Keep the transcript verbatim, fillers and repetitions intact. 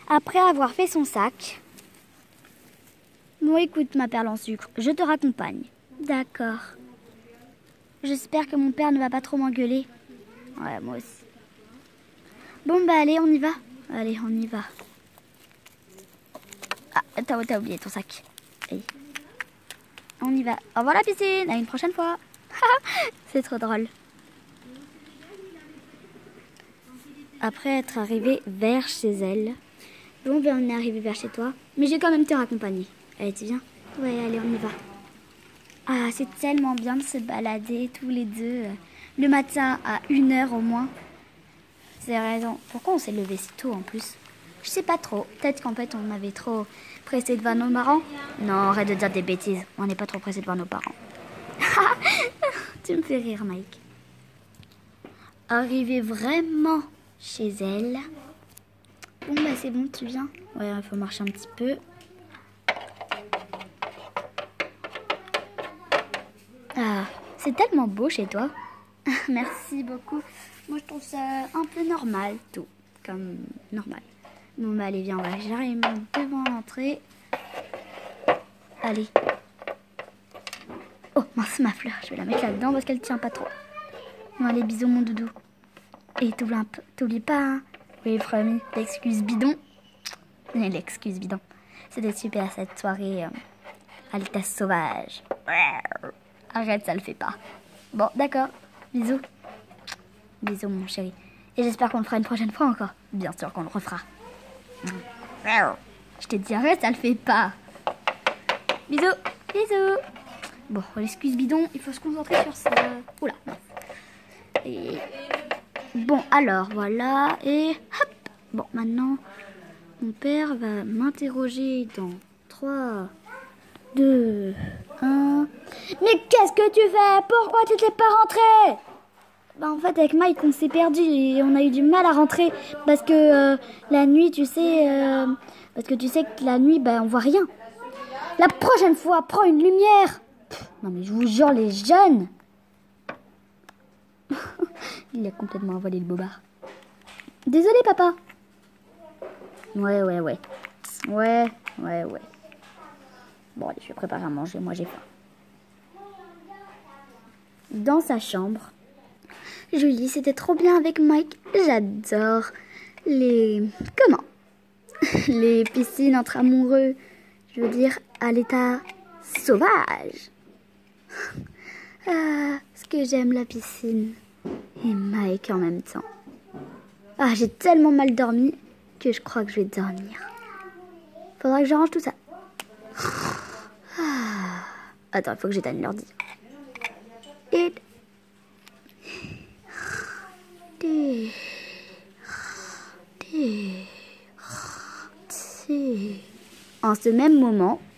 Après avoir fait son sac... Bon, écoute, ma perle en sucre, je te raccompagne. D'accord. J'espère que mon père ne va pas trop m'engueuler. Ouais, moi aussi. Bon, bah allez, on y va. Allez, on y va. Ah, t'as, t'as oublié ton sac. Allez. On y va. Au revoir la piscine, à une prochaine fois. C'est trop drôle. Après être arrivé vers chez elle. Bon, ben on est arrivé vers chez toi. Mais j'ai quand même te raccompagner. Allez, tu viens? Ouais, allez, on y va. Ah, c'est tellement bien de se balader tous les deux. Le matin à une heure au moins. C'est raison. Pourquoi on s'est levé si tôt en plus? Je sais pas trop. Peut-être qu'en fait on avait trop pressé de voir nos parents. Non, arrête de dire des bêtises. On n'est pas trop pressé de voir nos parents. Tu me fais rire, Mike. Arrivé vraiment chez elle. Bon bah c'est bon, tu viens. Ouais, il faut marcher un petit peu. Ah, c'est tellement beau chez toi. Merci beaucoup. Moi je trouve ça un peu normal, tout. Comme normal. Bon bah allez, viens, on va j'arrive devant l'entrée. Allez. Oh mince, ma fleur, je vais la mettre là-dedans parce qu'elle tient pas trop. Bon allez, bisous mon doudou. Et t'oublies pas, hein. Oui, promis, l'excuse bidon. L'excuse bidon. C'était super cette soirée euh, à l'état sauvage. Arrête, ça le fait pas. Bon, d'accord. Bisous. Bisous, mon chéri. Et j'espère qu'on le fera une prochaine fois encore. Bien sûr qu'on le refera. Je t'ai dit, arrête, ça le fait pas. Bisous. Bisous. Bon, l'excuse bidon, il faut se concentrer sur ça. Oula. Et... Bon, alors, voilà. Et hop. Bon, maintenant, mon père va m'interroger dans trois, deux, un... Mais qu'est-ce que tu fais? Pourquoi tu t'es pas rentré? Bah en fait avec Mike on s'est perdu et on a eu du mal à rentrer parce que euh, la nuit tu sais euh, parce que tu sais que la nuit bah on voit rien. La prochaine fois prends une lumière. Pff, non mais je vous jure les jeunes. Il a complètement envolé le bobard. Désolé papa. Ouais ouais ouais. Ouais ouais ouais. Bon allez je vais préparer à manger, moi j'ai faim. Dans sa chambre. Julie, c'était trop bien avec Mike. J'adore les... Comment? Les piscines entre amoureux. Je veux dire, à l'état sauvage. Ah, ce que j'aime la piscine. Et Mike en même temps. Ah, j'ai tellement mal dormi que je crois que je vais dormir. Faudra que je range tout ça. Ah. Attends, il faut que j'éteigne l'ordi. Et... En ce même moment,